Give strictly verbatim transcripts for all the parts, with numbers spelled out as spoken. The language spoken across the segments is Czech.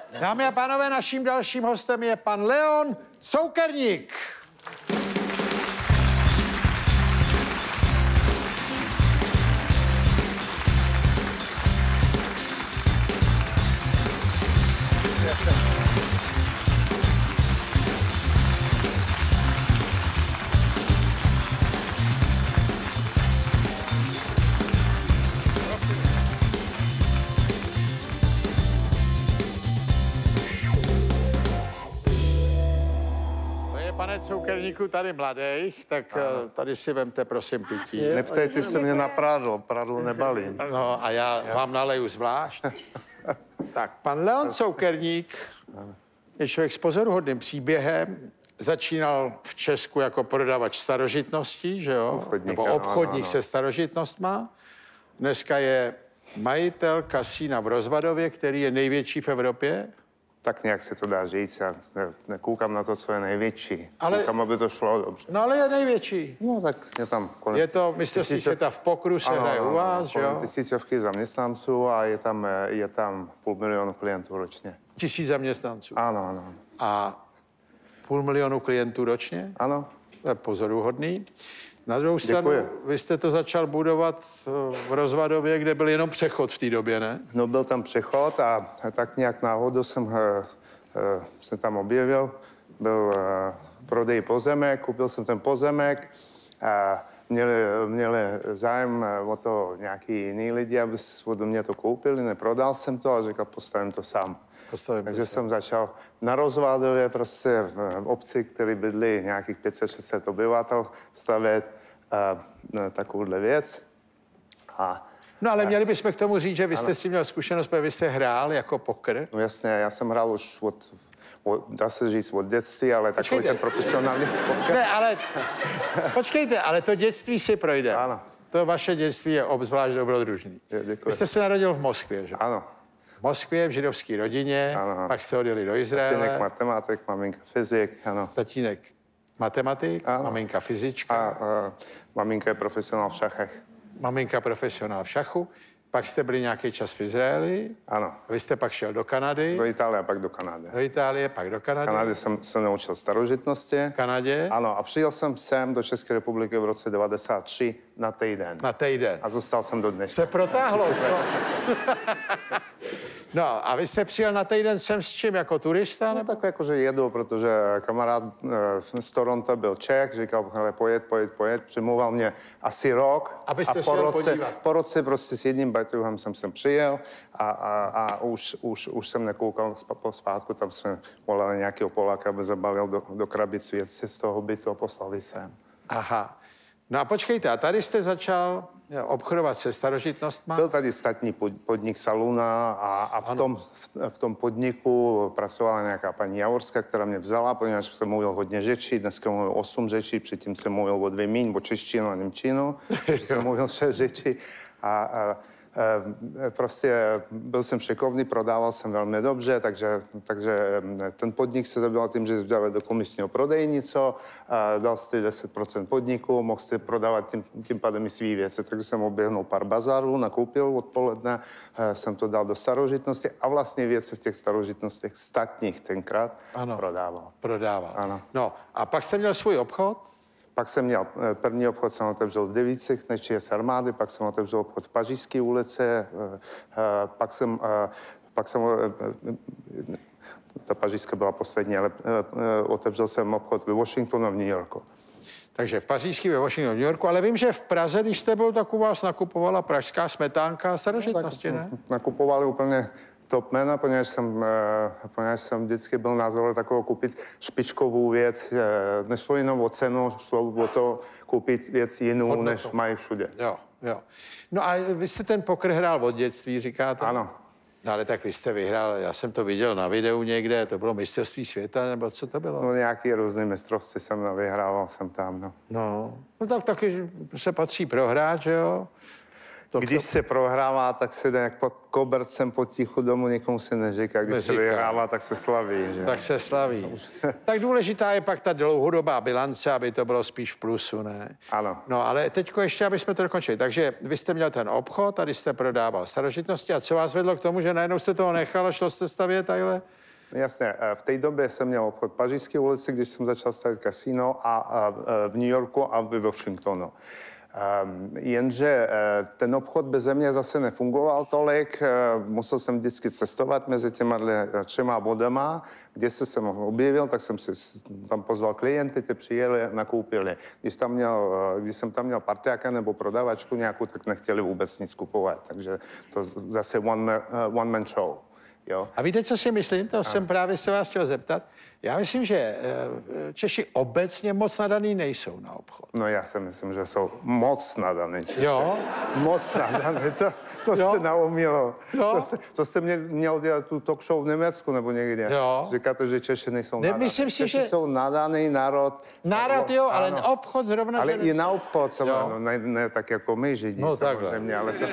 Dámy a pánové, naším dalším hostem je pan Leon Coukerník. Pane Coukerníku, tady mladých, tak ano. Tady si vemte, prosím, pití. Neptejte se mě na prádlo, prádlo nebalím. No a já vám naleju zvlášť. Tak, pan Leon Coukerník je člověk s pozoruhodným příběhem. Začínal v Česku jako prodavač starožitností, že jo? Obchodník, Nebo ano, obchodník ano, ano. se starožitnostma. Dneska je majitel kasína v Rozvadově, který je největší v Evropě. Tak nějak se to dá říct, já ne, nekoukám na to, co je největší. Ale... Koukám, aby to šlo dobře. No ale je největší. No tak je tam kolem... Je to mistrovství tisíce... světa v pokru, se ano, hraje ano, u vás, že jo? Tisícovky zaměstnanců a je tam, je tam půl milionu klientů ročně. Tisíc zaměstnanců. Ano, ano. A půl milionu klientů ročně? Ano. To je pozoruhodný. Na druhou stranu, Děkuji. vy jste to začal budovat v Rozvadově, kde byl jenom přechod v té době, ne? No byl tam přechod a tak nějak náhodou jsem uh, uh, se tam objevil. Byl uh, prodej pozemek, koupil jsem ten pozemek a měli, měli zájem o to nějaký jiný lidi, aby ode mě to koupili. Neprodal jsem to a řekl, postavím to sám. Postavím Takže to jsem začal na Rozvádově, prostě v obci, který bydlí nějakých pět set šest set obyvatel, stavět uh, takovouhle věc. A No ale měli bychom k tomu říct, že vy jste ano. s tím měl zkušenost, protože vy jste hrál jako pokr. No jasně, já jsem hrál už od, od dá se říct, od dětství, ale takový Počkejte. ten profesionální pokr. Ne, ale počkejte, ale to dětství si projde. Ano. To vaše dětství je obzvlášť dobrodružný. Děkuji. Vy jste se narodil v Moskvě, že? Ano. V Moskvě, v židovské rodině, Ano, ano. pak jste odjeli do Izraele. Tatínek matematik, maminka fyzik, ano. Tatínek matematik, Ano. maminka fyzička. A, a maminka je profesionál v šachech. Maminka profesionál v šachu. Pak jste byli nějaký čas v Izraeli. Ano. Vy jste pak šel do Kanady. Do Itálie a pak do Kanady. Do Itálie, pak do Kanady. V Kanadě jsem se naučil starožitnosti. V Kanadě. Ano, a přijel jsem sem do České republiky v roce devadesát tři na týden. Na týden. A zůstal jsem do dneška. Se protáhlo, co? No a vy jste přijel na týden sem s čím, jako turista? No, Nebo? tak jakože jedu, protože kamarád e, z Toronto byl Čech, říkal, hele, pojet, pojet, pojet, přemluval mě asi rok. Abyste a se po jel roce, podívat. po roce prostě s jedním bajtuhem jsem sem přijel a, a, a už, už, už jsem nekoukal po zpátku, tam jsme volali nějakého Poláka, aby zabalil do, do krabic věci z toho bytu a poslali sem. Aha. No a počkejte, a tady jste začal obchodovat se starožitnostma? Byl tady státní podnik Saluna a, a v, tom, v, v tom podniku pracovala nějaká paní Javorská, která mě vzala, protože jsem mluvil hodně řečí, dneska mluvil osm řečí, předtím jsem mluvil o dvě míň, o češtinu a němčinu, jsem mluvil šest řečí a, a prostě byl jsem šikovný, prodával jsem velmi dobře, takže, takže ten podnik se zabýval tím, že vzali do komisního prodejnico, dal jste deset procent podniku, mohl jste prodávat tím, tím pádem i svý věci. Takže jsem oběhnul pár bazarů, nakoupil odpoledne, jsem to dal do starožitnosti a vlastně věci v těch starožitnostech státních tenkrát ano. prodával. Prodával. Ano. No a pak jste měl svůj obchod? Pak jsem měl, první obchod jsem otevřel v Devicích, než je z armády, pak jsem otevřel obchod v Pařížské ulici, pak jsem, pak jsem, ta pařížská byla poslední, ale otevřel jsem obchod ve Washingtonu a v New Yorku. Takže v Pařížské, ve Washingtonu, v New Yorku, ale vím, že v Praze, když jste byl, tak u vás nakupovala pražská smetánka a starožitnosti, ne? Nakupovali úplně top jména, poněvadž jsem, poněvadž jsem vždycky byl názor takovou koupit špičkovou věc. Nešlo jenom o cenu, šlo o to koupit věc jinou, hodnotu, než mají všude. Jo, jo. No a vy jste ten pokr hrál od dětství, říkáte? Ano. No ale tak vy jste vyhrál, já jsem to viděl na videu někde, to bylo mistrovství světa, nebo co to bylo? No nějaký různý mistrovství jsem vyhrával, jsem tam, no. No, no tak taky se patří prohrát, že jo? To Když se prohrává, tak se jde jak pod kobercem potichu domů, nikomu se neříká. Když Neříká. se vyhrává, tak se slaví. Že? Tak se slaví. Tak důležitá je pak ta dlouhodobá bilance, aby to bylo spíš v plusu, ne? Ano. No ale teďko ještě, aby jsme to dokončili. Takže vy jste měl ten obchod, tady jste prodával starožitnosti a co vás vedlo k tomu, že najednou jste toho nechal a šlo jste stavět takhle? Jasně, v té době jsem měl obchod v Pařížské ulici, když jsem začal stavět kasino a, a v New Yorku a v Washingtonu. Um, jenže uh, ten obchod bez mě zase nefungoval tolik, uh, musel jsem vždycky cestovat mezi těma třema bodama, kde se jsem objevil, tak jsem si tam pozval klienty, ty přijeli, nakoupili. Když, tam měl, uh, když jsem tam měl parťáka nebo prodavačku nějakou, tak nechtěli vůbec nic kupovat, takže to zase one man, uh, one man show. Jo. A víte, co si myslím? To jsem právě se vás chtěl zeptat. Já myslím, že eh, Češi obecně moc nadaný nejsou na obchod. No já si myslím, že jsou moc nadaný. Češi. Jo? Moc nadaný, to, to Jo? jste naumilo. Jo? To, jste, to jste mě, měl dělat tu talk show v Německu nebo někde. Jo? Říkáte, že Češi nejsou nadaný. Nemyslím si, Češi že- jsou nadaný národ. Národ jo, ale Ano. obchod zrovna... Ale že- i na obchod, Jo. no, ne, ne tak jako my, Židi, No, takhle. samozřejmě, ale to...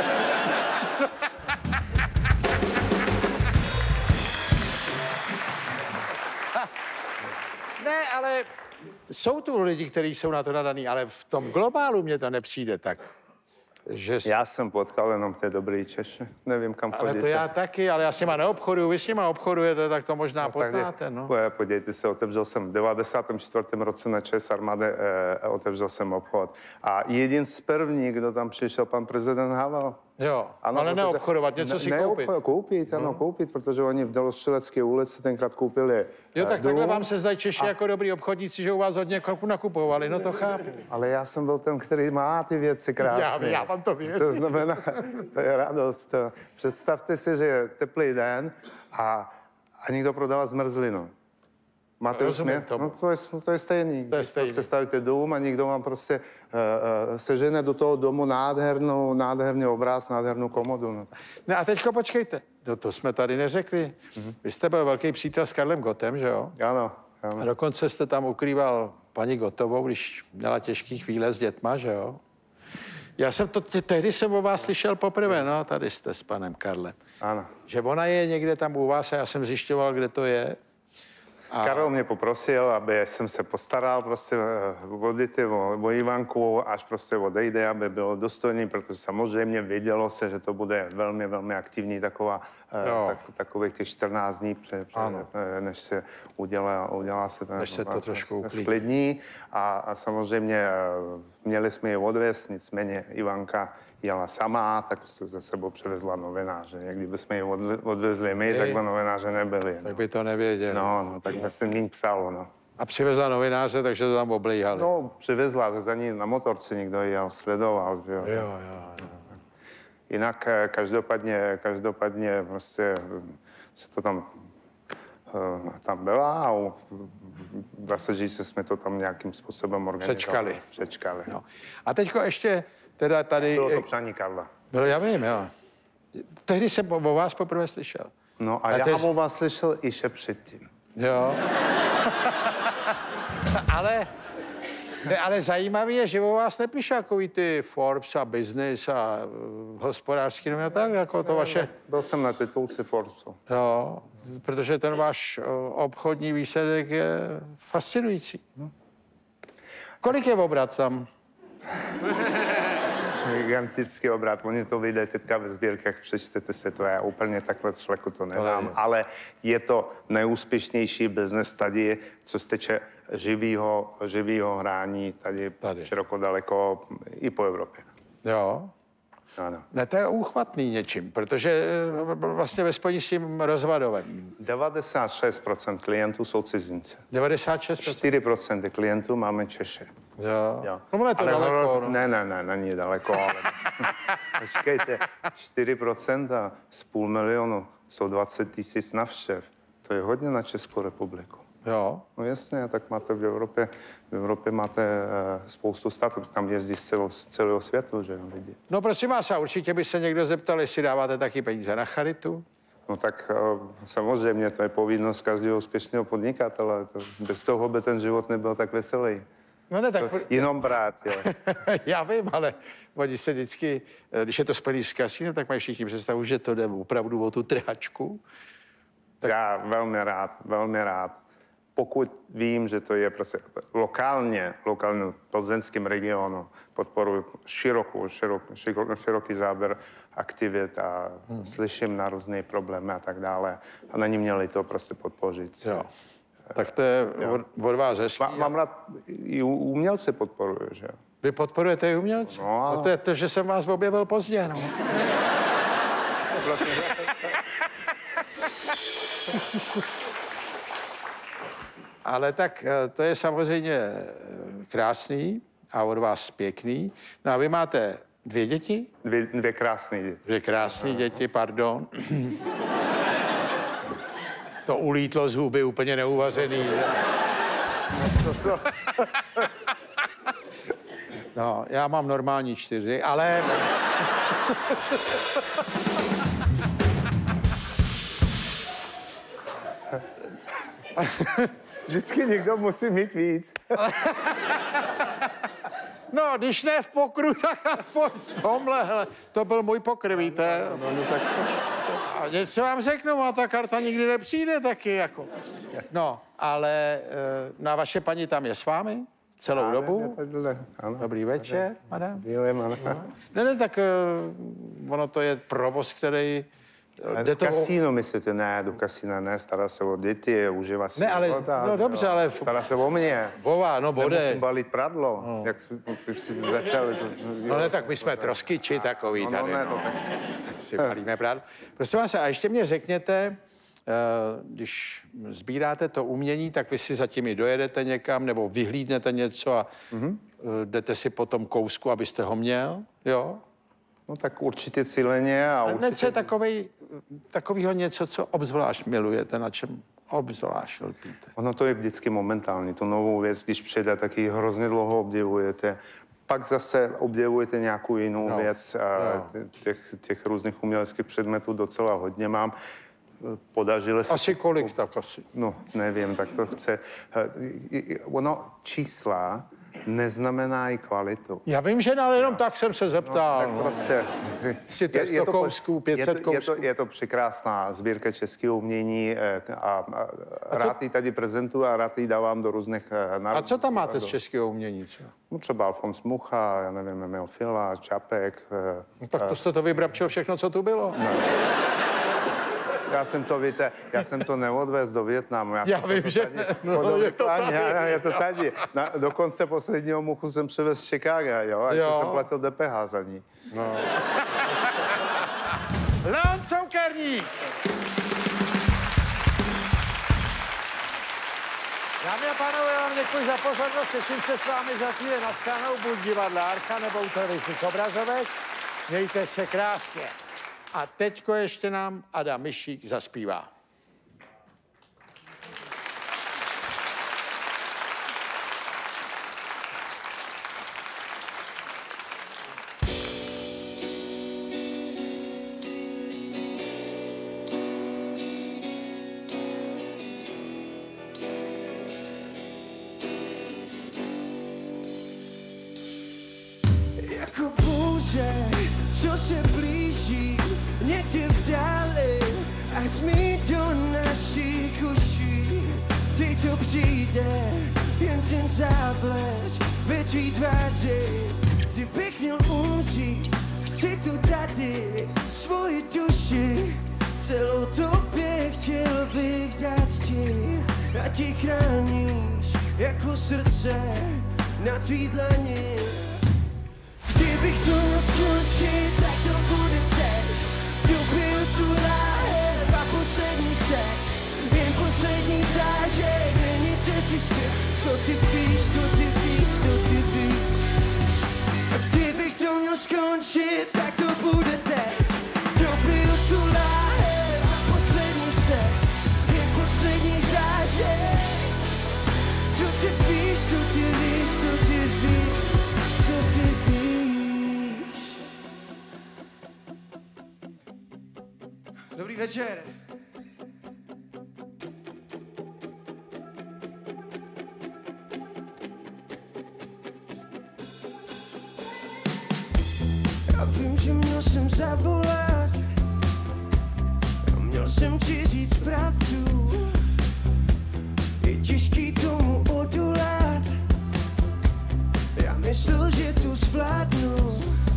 Ne, ale jsou tu lidi, kteří jsou na to nadaný, ale v tom globálu mně to nepřijde tak. Že... s- Já jsem potkal jenom ty dobrý Češi. Nevím, kam Ale chodíte. to já taky, ale já s nima neobchoduju, vy s nima obchodujete, tak to možná poznáte, no. Po- Podívejte se, otevřel jsem v devadesátém čtvrtém roce na ČES armády, eh, otevřel jsem obchod. A jedin z první, kdo tam přišel, pan prezident Havel. Jo, Ano, ale protože- neobchodovat, něco si ne, koupit. neobcho- Koupit, ano, koupit, protože oni v Dělostřelecké ulici tenkrát koupili Jo, eh, tak dům. takhle vám se zdají Češi jako dobrý obchodníci, že u vás hodně kroku nakupovali, no to chápu. Ale já jsem byl ten, který má ty věci krásné. Já- já vám to věřím. To znamená, to je radost. Představte si, že je teplý den a, a někdo prodává zmrzlinu. Máte Rozumím úsměv? tomu. No to je, to je stejný. To je Když stejný. Prostě stavíte dům a někdo vám prostě uh, uh, sežene do toho domu nádhernou, nádherný obraz, nádhernou komodu. No. Ne, a teďko počkejte, no to jsme tady neřekli. Vy jste byl velký přítel s Karlem Gottem, že jo? Ano, A ano. dokonce jste tam ukrýval paní Gottovou, když měla těžký chvíle s dětma, že jo? Já jsem to, tě- tehdy jsem o vás slyšel poprvé, no, tady jste s panem Karlem. ano. Že ona je někde tam u vás a já jsem zjišťoval, kde to je. A... Karel mě poprosil, aby jsem se postaral prostě eh, o děti, o, o Ivanku, až prostě odejde, aby bylo důstojný, protože samozřejmě vědělo se, že to bude velmi, velmi aktivní taková, eh, Jo. tak, takových těch čtrnáct dní, pře, pře, Ano. eh, než se udělá, udělá se ten, Než se to trošku uklidní. sklidní. A, a samozřejmě eh, měli jsme ji odvést, nicméně Ivanka jela sama, tak se za sebou přivezla novináře. Jak kdyby jsme ji odle- odvezli my, Ej. tak by novináře nebyli. Tak by to nevěděl. No, no, tak by se méně psalo, no. A přivezla novináře, takže to tam oblíhali. No, přivezla za ní na motorce, někdo ji sledoval, že jo. Jo, jo, jo. Jinak eh, každopádně, každopádně prostě eh, se to tam, eh, tam byla a u- dá se říct, že jsme to tam nějakým způsobem organizovali. Přečkali. Přečkali. No. A teďko ještě teda tady... Bylo to přání Karla. Bylo, já vím, jo. Tehdy jsem o o vás poprvé slyšel. No a, A já to je- jsem o vás slyšel ještě předtím. Jo. ale, ne, ale zajímavé je, že o vás nepíše takový ty Forbes a Business a uh, hospodářský noviny a tak, jako to vaše, Byl jsem na titulci Forbesu. jo, protože ten váš uh, obchodní výsledek je fascinující. Kolik je obrat tam? Gigantický obrat, oni to vyjde teďka ve sbírkách, přečtete si to, já úplně takhle z fleku to nedám, Ale- ale je to nejúspěšnější business tady, co se týče živýho, živýho hrání tady, Tady. široko daleko i po Evropě. Jo. Ano. Ne, to je úchvatný něčím, protože uh, vlastně ve spojení s tím rozvadovým. devadesát šest procent klientů jsou cizinci. devadesát šest procent. čtyři procenta klientů máme Češi. Jo. Jo. No, ale to daleko, hro- no. Ne, ne, ne, není daleko, ale... Počkejte, čtyři procenta z půl milionu jsou dvacet tisíc navštěv. To je hodně na Českou republiku. Jo. No jasně, tak máte v Evropě, v Evropě máte uh, spoustu států, tam jezdí z celého, z celého světa, že jo, lidi. No prosím vás, a určitě by se někdo zeptal, jestli dáváte taky peníze na charitu. No tak uh, samozřejmě, to je povinnost každého úspěšného podnikatele. To, bez toho by ten život nebyl tak veselý. No ne, tak... To jenom brát, jo. Já vím, ale oni se vždycky, když je to spojený s kasínem, tak mají všichni představu, že to jde opravdu o tu trhačku. Tak... Já velmi rád, velmi rád. Pokud vím, že to je prostě lokálně, lokálně plzeňském regionu, podporuji širokou, širok, širok, široký záběr aktivit a hmm. slyším na různé problémy a tak dále. A na ní měli to prostě podpořit. Jo. Tak to je od, od vás hezký. Má, mám rád, i umělce podporuju, že jo. Vy podporujete i umělce? No, no to je to, že jsem vás objevil pozdě, no. Ale tak to je samozřejmě krásný a od vás pěkný. No a vy máte dvě děti? Dvě, dvě krásné děti. Dvě krásné děti, pardon. To ulítlo z huby úplně neuvařený. No, to, to. No, já mám normální čtyři, ale... Vždycky někdo musí mít víc. No, když ne v pokru, tak aspoň v tomhle, hele, to byl můj pokr, víte. No, no, tak... A něco vám řeknu, a ta karta nikdy nepřijde taky, jako. No, ale na vaše paní tam je s vámi celou ano, dobu? Ano. Dobrý večer, madam. Bílém, ano. Ne, ne, tak uh, ono to je provoz, který... Do kasíno myslíte? Ne, do kasína ne, stará se o děti, užívá si ne, ale, života, no dobře, jo. ale... Stará se o mě. Vová, no bude. Nemusím balit pradlo, no. Jak jste začali. To, no ne, tak my jsme troskyči takový no, tady, no. Ne, no. to tak... Si balíme pradlo. Prosím vás, a ještě mě řekněte, když sbíráte to umění, tak vy si zatím i dojedete někam, nebo vyhlídnete něco a mm-hmm. jdete si po tom kousku, abyste ho měl, jo? No tak určitě cíleně a, a určitě... něco je takovej, takovýho něco, co obzvlášť milujete, na čem obzvlášť lpíte. Ono to je vždycky momentální, tu novou věc, když přijde, tak ji hrozně dlouho obdivujete. Pak zase obdivujete nějakou jinou no. věc. A těch, těch různých uměleckých předmětů docela hodně mám. Podařilo se... Asi kolik, tak asi? No, nevím, tak to chce... Ono, čísla neznamená i kvalitu. Já vím, že ale jenom no. tak jsem se zeptal. No, tak prostě... Si to sto kousků, pět set kousků. Je to, je to překrásná sbírka českého umění a, a, a, a rád ji tady prezentuju a rád ji dávám do různých národů. A co tam máte z českého umění? Co? No třeba Alfons Mucha, já nevím, Emil Fila, Čapek. No, tak to jste to vybrabčil všechno, co tu bylo. No. Já jsem to, víte, já jsem to neodvez do Vietnamu. Já, já vím, že no, je to tady. Já, je to tady. Na, dokonce posledního muchu jsem přivez z Chicaga, jo, a jo. jsem platil D P H za ní. No. Leon Coukerník! Dámy a pánové, já vám děkuji za pozornost, těším se s vámi za týden na shledanou, buď divadla Archa nebo u televizních obrazovek. Mějte se krásně. A teďko ještě nám Adam Mišík zaspívá. Jako bouře, co se blíží, někde v dále, až mi do našich uší. Teď to přijde, jen ten záblesk ve tvý tváři. Kdybych měl umřít, chci tu tady svoji duši. Celou tobě chtěl bych dát ti, a ti chráníš jako srdce na tvý dlani. Kdybych to měl skončit, tak to bude teď. Dobil tu láhev a poslední sex. Jen poslední zážek, není cesty zpět. To ty víš, to ty víš, to ty víš. A kdybych to měl skončit, tak to bude teď. Dobil tu láhev a poslední sex. Jen poslední zážek. To ty víš, to ty víš, to ty víš, to ty víš. Dobrý večer. A vím, že měl jsem zavolat, a měl jsem ti říct pravdu. Je těžký tomu odolat, já myslel, že to zvládnu.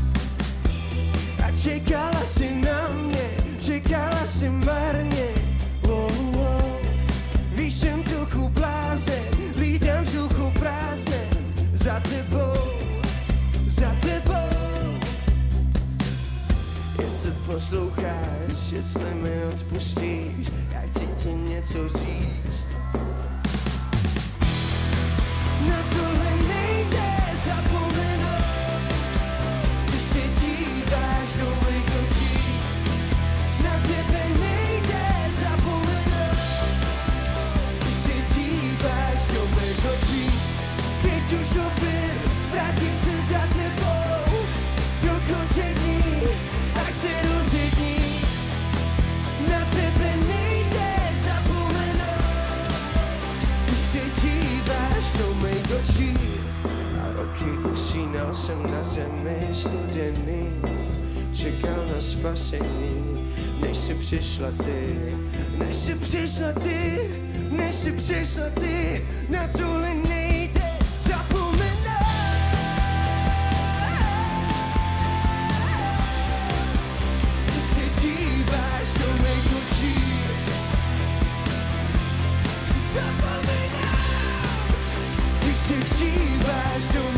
A čekala si na mě, čekala si marně. Oh, oh. Víš, jsem trochu blázen, lídám vzduchu prázdne. Za tebou, za tebou. Jestli posloucháš, jestli mi odpustíš, já chci ti něco říct. Na tohle nejde zapomenout, když se díváš do mých očí. Na tebe nejde zapomenout, když se díváš do mých očí. Teď už to byl, vrátím se za tebou, do konce dní, ať se rozjední. Na tebe nejde zapomenout, když se díváš do mých očí. A roky usínal jsem na zemi studený, čekal na spasení, než si přišla ty, než si přišla ty, než si přišla ty. Na tohle nejde zapomenout, když se díváš do mých očí. Zapomenout, když se díváš do